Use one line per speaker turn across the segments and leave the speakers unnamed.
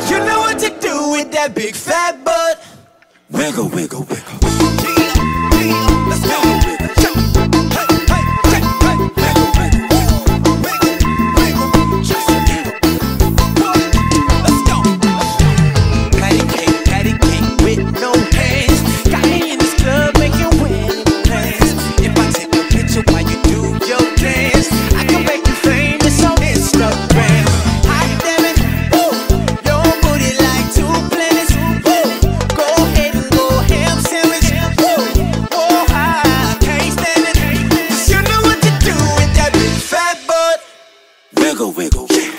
You know what to do with that big fat butt. Wiggle, wiggle, wiggle. Let's go. Wiggle, wiggle, yeah.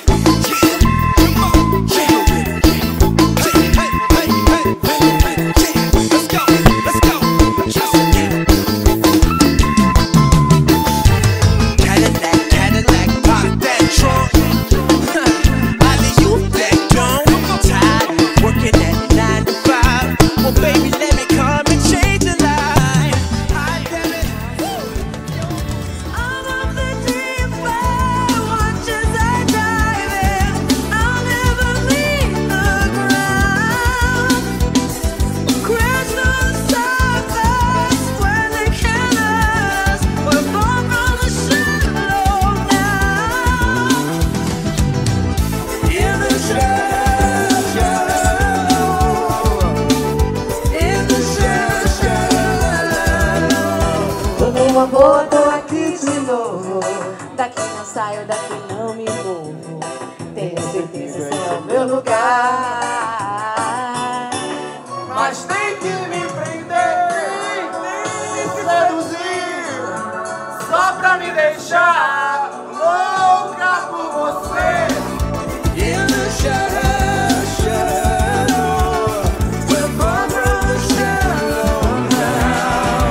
Amor, tô aqui de novo. Daqui não saio, daqui não me movo. Tenho certeza esse é o meu lugar.
Mas tem que me prender, tem que seduzir, só pra me deixar louca por você. In the shadow, we're far from the shadow now.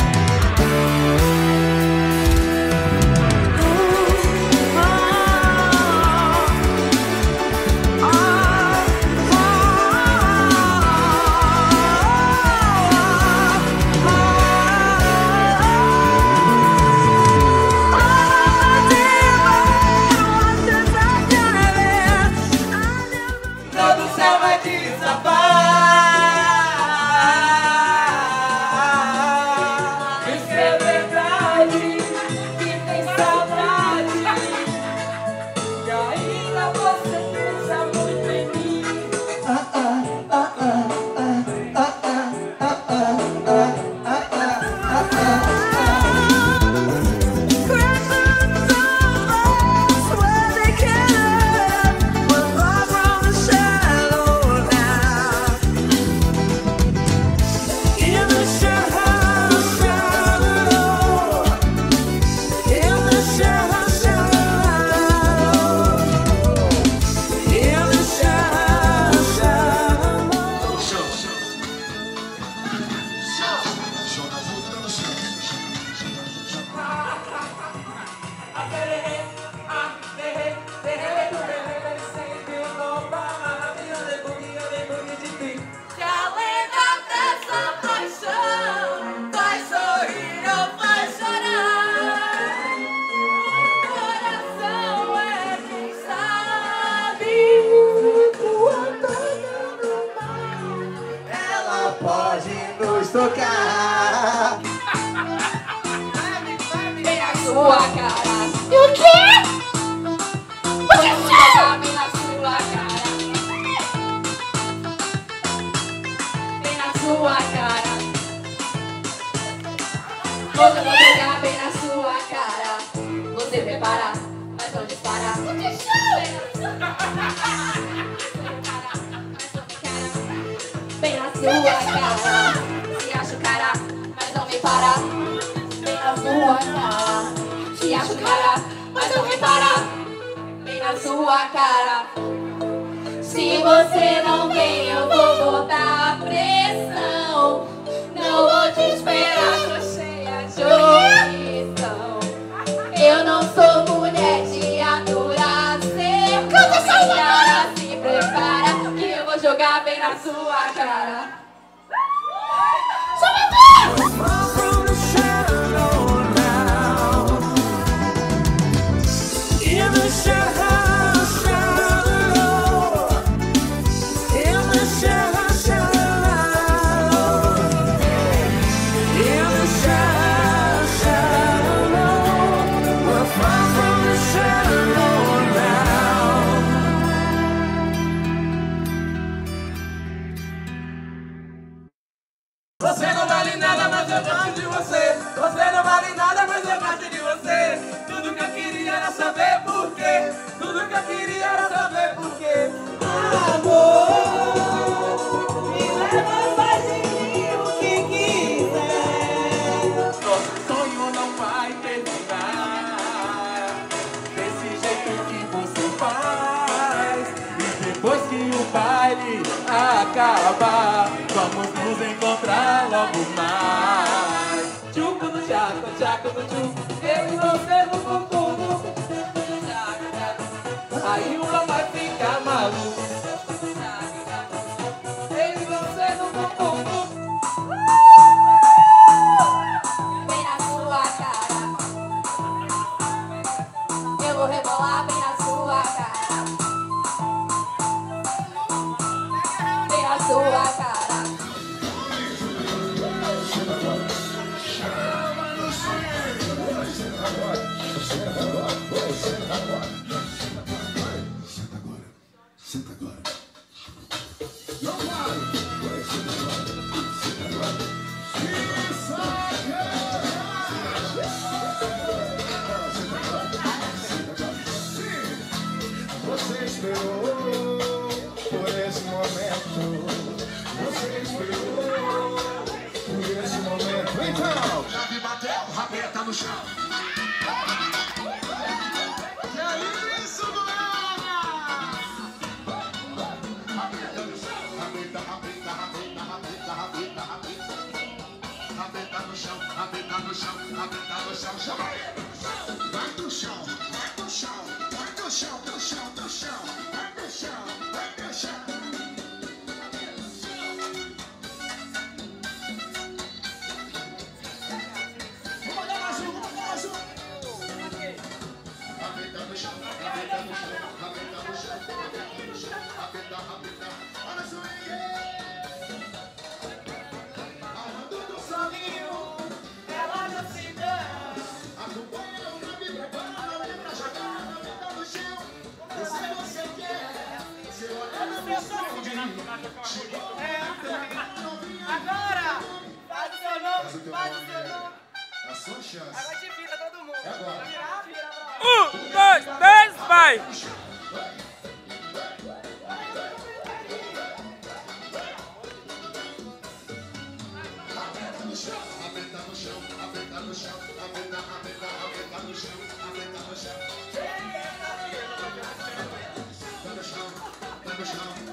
Pode nos tocar.
Bem na sua cara.
E o quê?
Vou jogar bem na sua cara. Bem na sua cara. Vou jogar bem na sua cara. Você prepara, mas não dispara.
O que show?
Bem na sua cara. Se acha o cara, mas não me para. Bem na sua cara. Se acha o cara, mas não me para. Bem na sua cara. Se você não vem, eu vou botar pressão. Não vou te esperar, tô cheia de omissão. Eu não sou mulher de adoração.
Canta essa
Senhora, se prepara que eu vou jogar bem na sua cara.
Depois que o baile acabar, vamos nos encontrar logo mais. Tchuco do tchaco, tchaco do tchuco, eu e você no bumbum. Aí o papai fica maluco. Eu e você no bumbum.
Vem na sua cara. Eu vou rebolar bem na sua cara. Bem na sua cara.
Senta agora.
Você esperou por esse momento. Você esperou por esse momento. Então,
Chave bateu, rabeta no chão. Que é isso, Goiânia? Rabeta no chão, rabeta, rabeta, rabeta, rabeta, rabeta, rabeta. Rabeta no chão, rabeta no chão, rabeta no chão. Chama aí. Vai do chão, vai do chão, vai do chão, do chão, do chão. Vai do chão, vai do chão. Vamos dar mais um, vamos dar mais um. Rabeta no chão, rabeta no chão, rabeta no chão, rabeta no chão, rabeta, rabeta. Olha só aí. Arrando do solinho, ela não se dá. Acompanha o nome, prepara, lembra, joga, rabeta no chão. Eu sei você quer, se olhar no meu sorriso.
Agora! Faz o seu nome,
Faz o teu
faz o
nome,
seu nome.
É a sua chance.
Agora te vira todo mundo.
É agora.
Vira, vira, vira.
1, 2, 3, vai!
Rabeta no chão, rabeta no chão, rabeta no chão, rabeta, rabeta, rabeta no chão, rabeta no chão. Tá no chão, tá no chão.